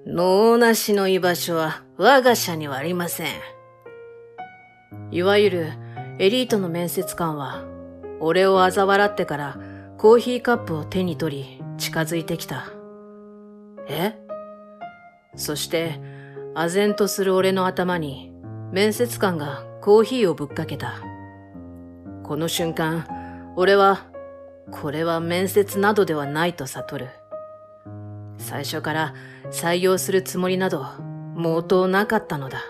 能なしの居場所は我が社にはありません。いわゆるエリートの面接官は、俺を嘲笑ってからコーヒーカップを手に取り近づいてきた。そして、唖然とする俺の頭に面接官がコーヒーをぶっかけた。この瞬間、俺は、これは面接などではないと悟る。最初から採用するつもりなど毛頭なかったのだ。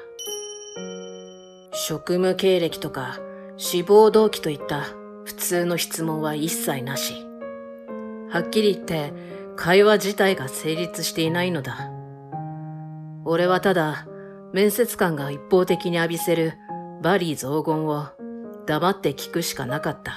職務経歴とか志望動機といった普通の質問は一切なし。はっきり言って会話自体が成立していないのだ。俺はただ面接官が一方的に浴びせる罵詈雑言を黙って聞くしかなかった。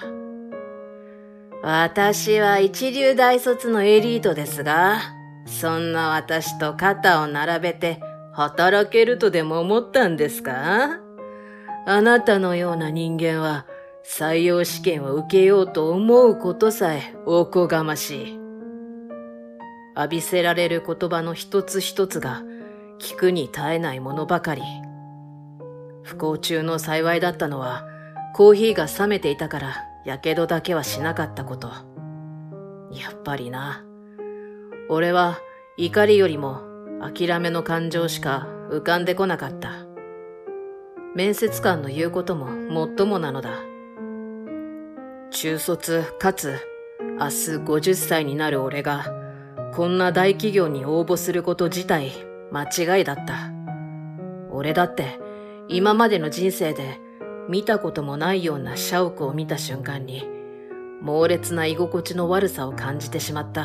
私は一流大卒のエリートですが、そんな私と肩を並べて働けるとでも思ったんですか？あなたのような人間は採用試験を受けようと思うことさえおこがましい。浴びせられる言葉の一つ一つが聞くに耐えないものばかり。不幸中の幸いだったのはコーヒーが冷めていたからやけどだけはしなかったこと。やっぱりな。俺は怒りよりも諦めの感情しか浮かんでこなかった。面接官の言うことももっともなのだ。中卒かつ明日50歳になる俺がこんな大企業に応募すること自体間違いだった。俺だって今までの人生で見たこともないような社屋を見た瞬間に猛烈な居心地の悪さを感じてしまった。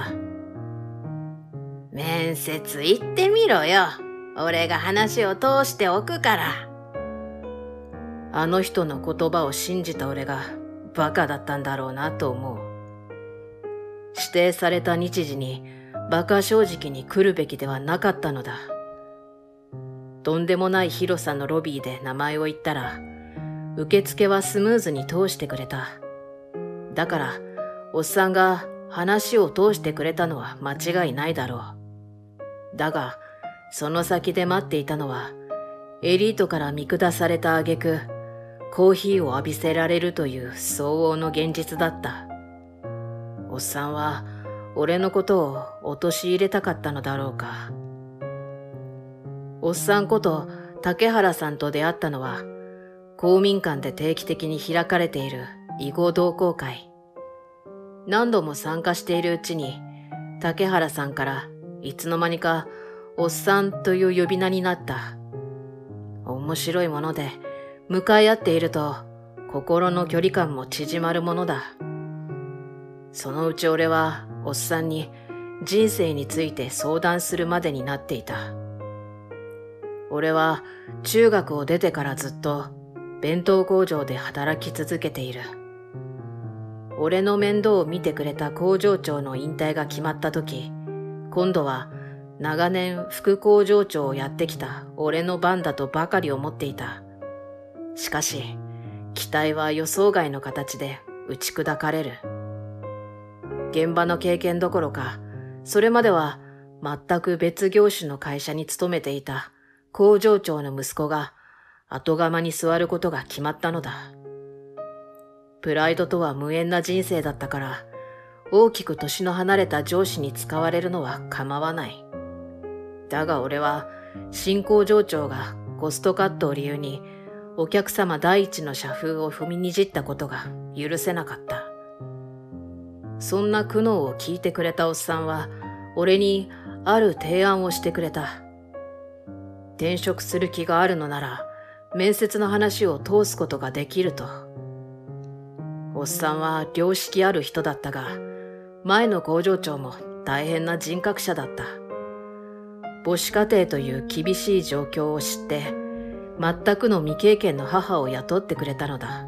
面接行ってみろよ。俺が話を通しておくから。あの人の言葉を信じた俺がバカだったんだろうなと思う。指定された日時に馬鹿正直に来るべきではなかったのだ。とんでもない広さのロビーで名前を言ったら、受付はスムーズに通してくれた。だから、おっさんが話を通してくれたのは間違いないだろう。だが、その先で待っていたのは、エリートから見下された挙句、コーヒーを浴びせられるという相応の現実だった。おっさんは、俺のことを陥れたかったのだろうか。おっさんこと竹原さんと出会ったのは、公民館で定期的に開かれている囲碁同好会。何度も参加しているうちに、竹原さんからいつの間にかおっさんという呼び名になった。面白いもので、向かい合っていると心の距離感も縮まるものだ。そのうち俺はおっさんに人生について相談するまでになっていた。俺は中学を出てからずっと弁当工場で働き続けている。俺の面倒を見てくれた工場長の引退が決まった時、今度は長年副工場長をやってきた俺の番だとばかり思っていた。しかし、期待は予想外の形で打ち砕かれる。現場の経験どころか、それまでは全く別業種の会社に勤めていた工場長の息子が後釜に座ることが決まったのだ。プライドとは無縁な人生だったから、大きく年の離れた上司に使われるのは構わない。だが俺は、新工場長がコストカットを理由に、お客様第一の社風を踏みにじったことが許せなかった。そんな苦悩を聞いてくれたおっさんは、俺にある提案をしてくれた。転職する気があるのなら、面接の話を通すことができると。おっさんは良識ある人だったが、前の工場長も大変な人格者だった。母子家庭という厳しい状況を知って、全くの未経験の母を雇ってくれたのだ。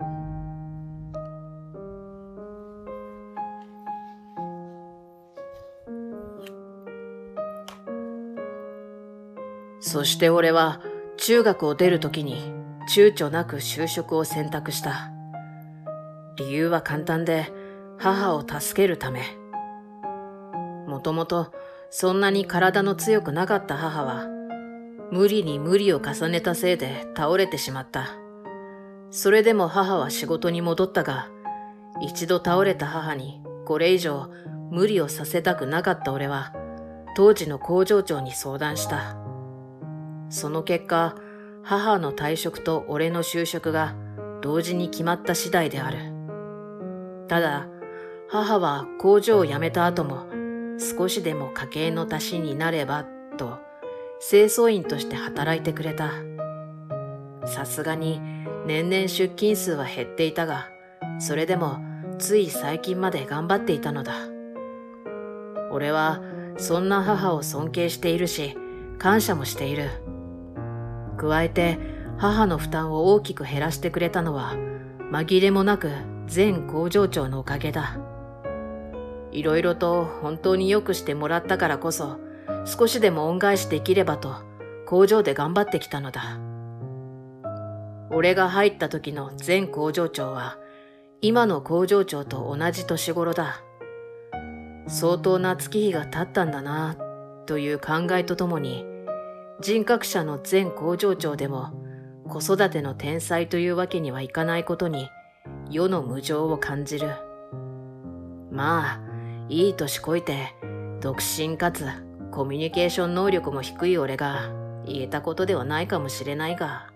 そして俺は中学を出るときに躊躇なく就職を選択した。理由は簡単で母を助けるため。もともとそんなに体の強くなかった母は、無理に無理を重ねたせいで倒れてしまった。それでも母は仕事に戻ったが、一度倒れた母にこれ以上無理をさせたくなかった俺は、当時の工場長に相談した。その結果、母の退職と俺の就職が同時に決まった次第である。ただ、母は工場を辞めた後も少しでも家計の足しになればと清掃員として働いてくれた。さすがに年々出勤数は減っていたが、それでもつい最近まで頑張っていたのだ。俺はそんな母を尊敬しているし、感謝もしている。加えて母の負担を大きく減らしてくれたのは紛れもなく前工場長のおかげだ。いろいろと本当に良くしてもらったからこそ、少しでも恩返しできればと工場で頑張ってきたのだ。俺が入った時の前工場長は今の工場長と同じ年頃だ。相当な月日が経ったんだなという考えとともに、人格者の前工場長でも子育ての天才というわけにはいかないことに世の無常を感じる。まあ、いい年こいて独身かつコミュニケーション能力も低い俺が言えたことではないかもしれないが。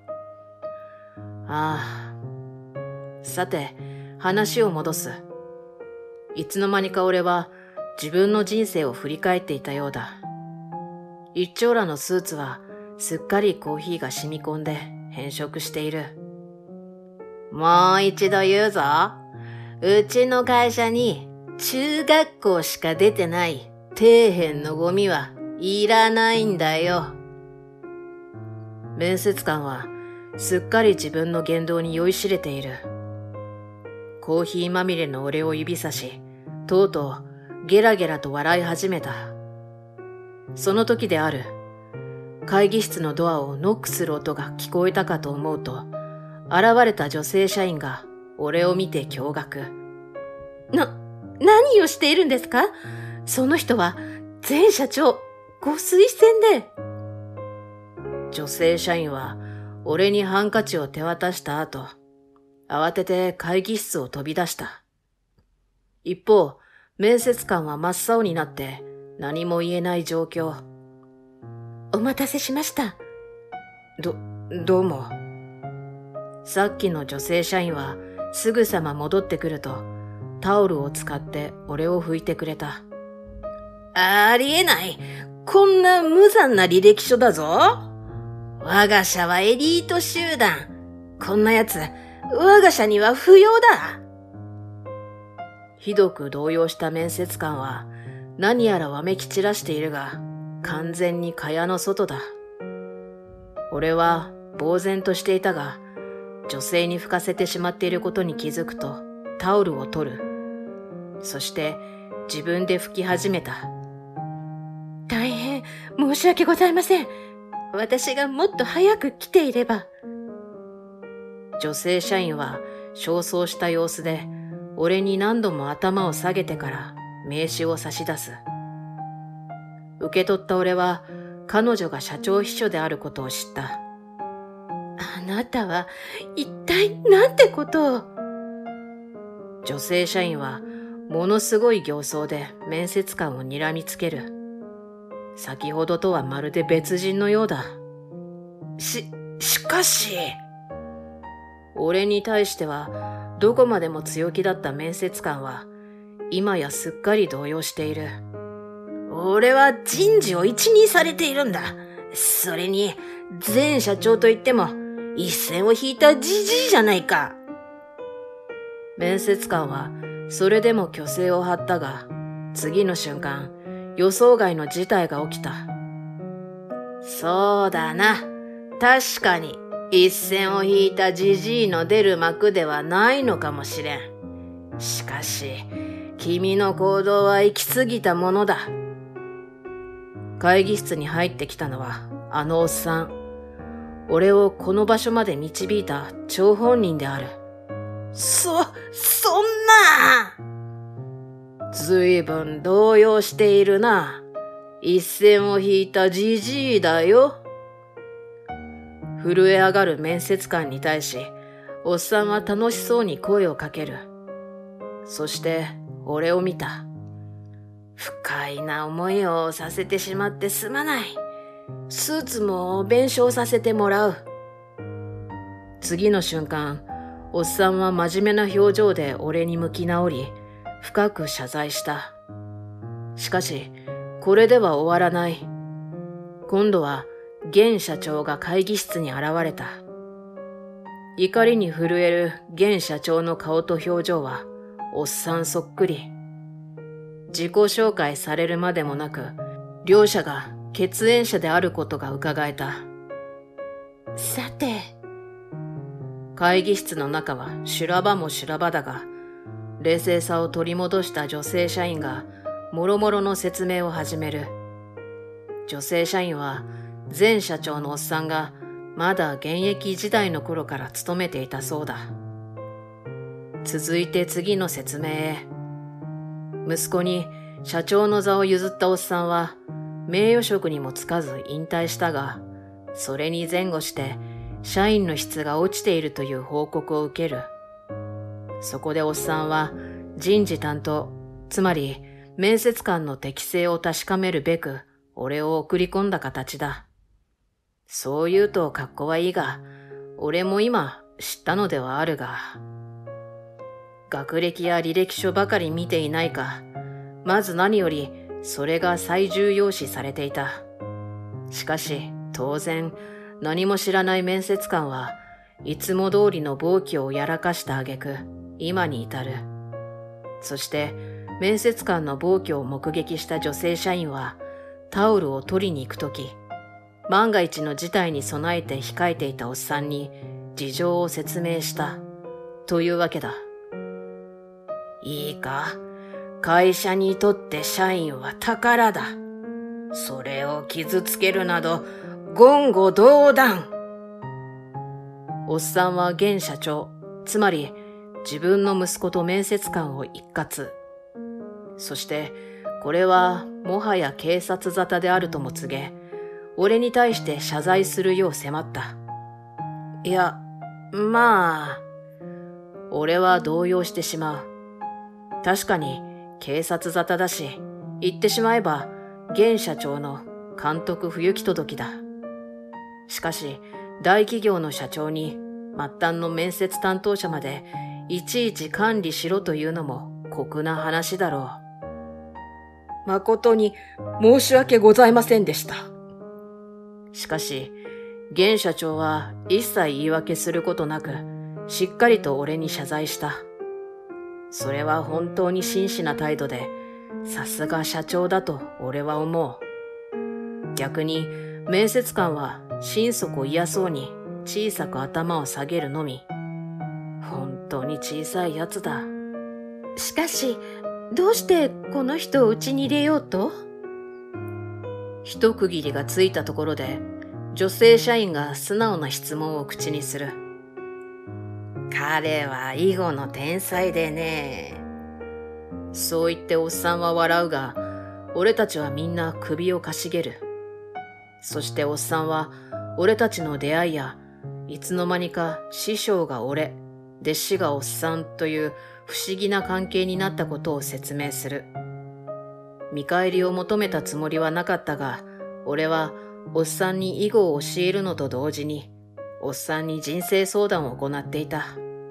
さて、話を戻す。いつの間にか俺は自分の人生を振り返っていたようだ。一丁羅のスーツはすっかりコーヒーが染み込んで変色している。もう一度言うぞ。うちの会社に中学校しか出てない底辺のゴミはいらないんだよ。面接官はすっかり自分の言動に酔いしれている。コーヒーまみれの俺を指さし、とうとうゲラゲラと笑い始めた。その時である。会議室のドアをノックする音が聞こえたかと思うと、現れた女性社員が俺を見て驚愕。何をしているんですか？その人は前社長ご推薦で。女性社員は俺にハンカチを手渡した後、慌てて会議室を飛び出した。一方、面接官は真っ青になって何も言えない状況。お待たせしました。どうも。さっきの女性社員はすぐさま戻ってくると、タオルを使って俺を拭いてくれた。ありえない。こんな無残な履歴書だぞ。我が社はエリート集団。こんなやつ、我が社には不要だ。ひどく動揺した面接官は何やらわめき散らしているが、完全に蚊帳の外だ。俺は呆然としていたが、女性に拭かせてしまっていることに気づくとタオルを取る。そして自分で拭き始めた。大変申し訳ございません。私がもっと早く来ていれば。女性社員は焦燥した様子で俺に何度も頭を下げてから名刺を差し出す。受け取った俺は彼女が社長秘書であることを知った。あなたは一体なんてことを。女性社員はものすごい形相で面接官を睨みつける。先ほどとはまるで別人のようだ。しかし。俺に対してはどこまでも強気だった面接官は今やすっかり動揺している。俺は人事を一任されているんだ。それに前社長といっても一線を引いたじじいじゃないか。面接官はそれでも虚勢を張ったが、次の瞬間予想外の事態が起きた。そうだな。確かに一線を引いたじじいの出る幕ではないのかもしれん。しかし、君の行動は行き過ぎたものだ。会議室に入ってきたのはあのおっさん。俺をこの場所まで導いた張本人である。そんな！ずいぶん動揺しているな。 一線を引いたじじいだよ。震え上がる面接官に対し、おっさんは楽しそうに声をかける。そして俺を見た。不快な思いをさせてしまってすまない。スーツも弁償させてもらう。次の瞬間、おっさんは真面目な表情で俺に向き直り、深く謝罪した。しかし、これでは終わらない。今度は、現社長が会議室に現れた。怒りに震える現社長の顔と表情は、おっさんそっくり。自己紹介されるまでもなく、両者が血縁者であることが伺えた。さて、会議室の中は修羅場も修羅場だが、冷静さを取り戻した女性社員がもろもろの説明を始める。女性社員は前社長のおっさんがまだ現役時代の頃から勤めていたそうだ。続いて次の説明へ。息子に社長の座を譲ったおっさんは名誉職にも就かず引退したが、それに前後して社員の質が落ちているという報告を受ける。そこでおっさんは人事担当、つまり面接官の適性を確かめるべく俺を送り込んだ形だ。そう言うと格好はいいが、俺も今知ったのではあるが、学歴や履歴書ばかり見ていないか、まず何よりそれが最重要視されていた。しかし当然何も知らない面接官はいつも通りの暴挙をやらかした挙句、今に至る。そして面接官の暴挙を目撃した女性社員はタオルを取りに行くとき、万が一の事態に備えて控えていたおっさんに事情を説明したというわけだ。いいか、会社にとって社員は宝だ。それを傷つけるなど言語道断。おっさんは現社長、つまり自分の息子と面接官を一括。そしてこれはもはや警察沙汰であるとも告げ、俺に対して謝罪するよう迫った。いや、まあ、俺は動揺してしまう。確かに警察沙汰だし、言ってしまえば現社長の監督不行き届きだ。しかし大企業の社長に末端の面接担当者までいちいち管理しろというのも酷な話だろう。誠に申し訳ございませんでした。しかし、現社長は一切言い訳することなく、しっかりと俺に謝罪した。それは本当に真摯な態度で、さすが社長だと俺は思う。逆に、面接官は心底嫌そうに小さく頭を下げるのみ。本当に小さいやつだ。 しかし、どうしてこの人をうちに入れようと？ 一区切りがついたところで、女性社員が素直な質問を口にする。彼は囲碁の天才でね。そう言っておっさんは笑うが、俺たちはみんな首をかしげる。そしておっさんは、俺たちの出会いや、いつの間にか師匠が俺、弟子がおっさんという不思議な関係になったことを説明する。見返りを求めたつもりはなかったが、俺はおっさんに囲碁を教えるのと同時に、おっさんに人生相談を行っていた。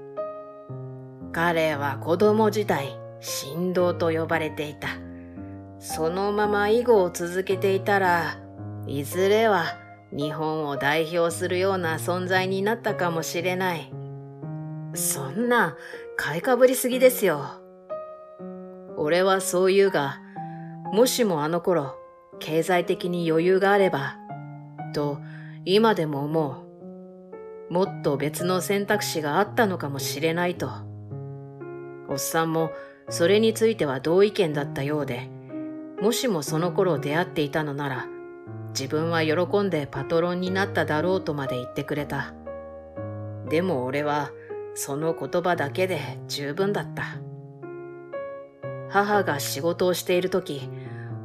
彼は子供時代、神童と呼ばれていた。そのまま囲碁を続けていたら、いずれは日本を代表するような存在になったかもしれない。そんな、買いかぶりすぎですよ。俺はそう言うが、もしもあの頃、経済的に余裕があれば、と今でも思う。もっと別の選択肢があったのかもしれないと。おっさんもそれについては同意見だったようで、もしもその頃出会っていたのなら、自分は喜んでパトロンになっただろうとまで言ってくれた。でも俺はその言葉だけで十分だった。母が仕事をしているとき、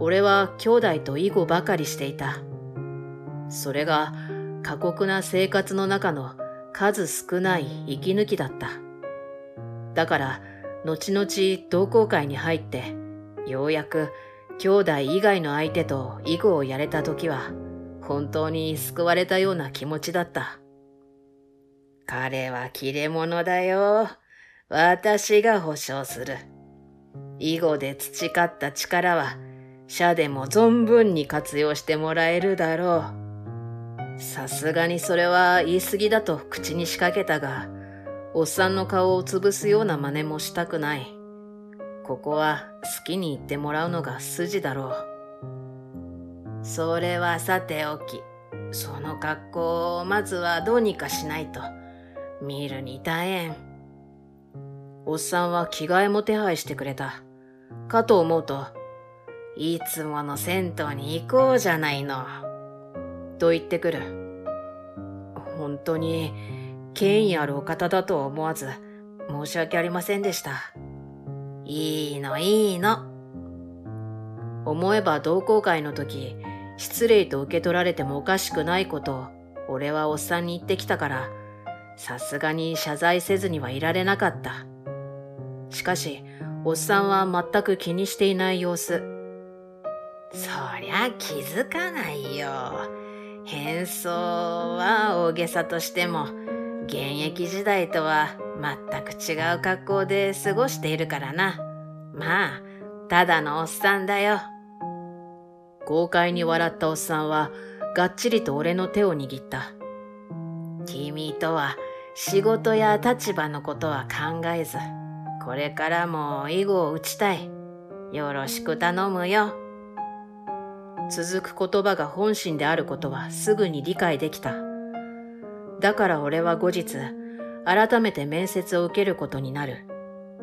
俺は兄弟と囲碁ばかりしていた。それが過酷な生活の中の数少ない息抜きだった。だから後々同好会に入ってようやく兄弟以外の相手と囲碁をやれた時は本当に救われたような気持ちだった。彼は切れ者だよ。私が保証する。囲碁で培った力は社でも存分に活用してもらえるだろう。さすがにそれは言い過ぎだと口に仕掛けたが、おっさんの顔を潰すような真似もしたくない。ここは好きに言ってもらうのが筋だろう。それはさておき、その格好をまずはどうにかしないと。見るに大変。おっさんは着替えも手配してくれた。かと思うと、いつもの銭湯に行こうじゃないの。と言ってくる。本当に権威あるお方だとは思わず申し訳ありませんでした。いいのいいの。思えば同好会の時、失礼と受け取られてもおかしくないことを俺はおっさんに言ってきたから、さすがに謝罪せずにはいられなかった。しかし、おっさんは全く気にしていない様子。そりゃ気づかないよ。変装は大げさとしても、現役時代とは全く違う格好で過ごしているからな。まあ、ただのおっさんだよ。豪快に笑ったおっさんは、がっちりと俺の手を握った。君とは仕事や立場のことは考えず、これからも囲碁を打ちたい。よろしく頼むよ。続く言葉が本心であることはすぐに理解できた。だから俺は後日、改めて面接を受けることになる。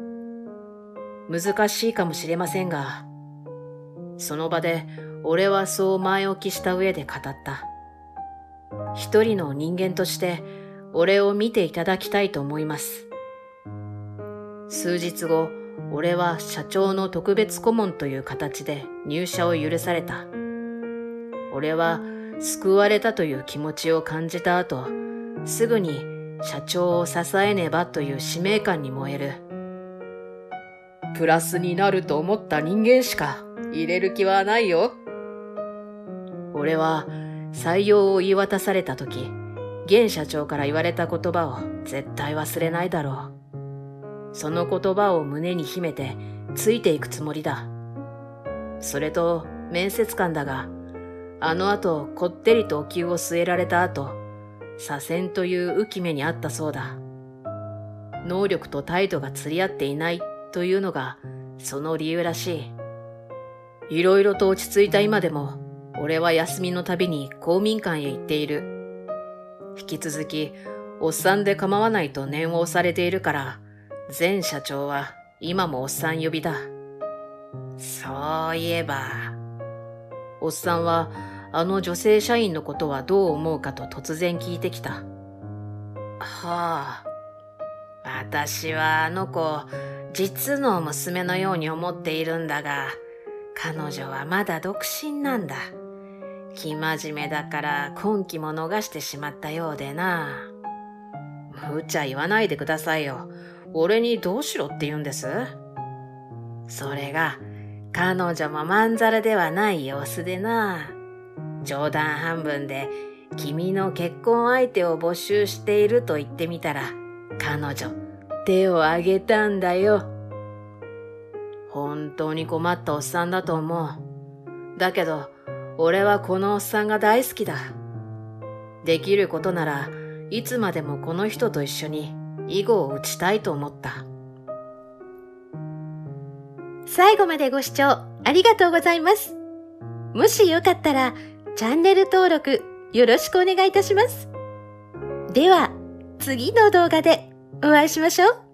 難しいかもしれませんが、その場で俺はそう前置きした上で語った。一人の人間として俺を見ていただきたいと思います。数日後、俺は社長の特別顧問という形で入社を許された。俺は救われたという気持ちを感じた後、すぐに社長を支えねばという使命感に燃える。プラスになると思った人間しか入れる気はないよ。俺は採用を言い渡された時、現社長から言われた言葉を絶対忘れないだろう。その言葉を胸に秘めてついていくつもりだ。それと面接官だが、あの後こってりとお灸を据えられた後、左遷という浮き目にあったそうだ。能力と態度が釣り合っていないというのがその理由らしい。いろいろと落ち着いた今でも、俺は休みのたびに公民館へ行っている。引き続き、おっさんで構わないと念を押されているから、前社長は今もおっさん呼びだ。そういえば、おっさんはあの女性社員のことはどう思うかと突然聞いてきた。はあ、私はあの子、実の娘のように思っているんだが、彼女はまだ独身なんだ。生真面目だから婚期も逃してしまったようでな。無茶言わないでくださいよ。俺にどうしろって言うんです？それが、彼女もまんざらではない様子でな。冗談半分で、君の結婚相手を募集していると言ってみたら、彼女、手を挙げたんだよ。本当に困ったおっさんだと思う。だけど、俺はこのおっさんが大好きだ。できることならいつまでもこの人と一緒に囲碁を打ちたいと思った。 最後までご視聴ありがとうございます。もしよかったらチャンネル登録よろしくお願いいたします。では次の動画でお会いしましょう。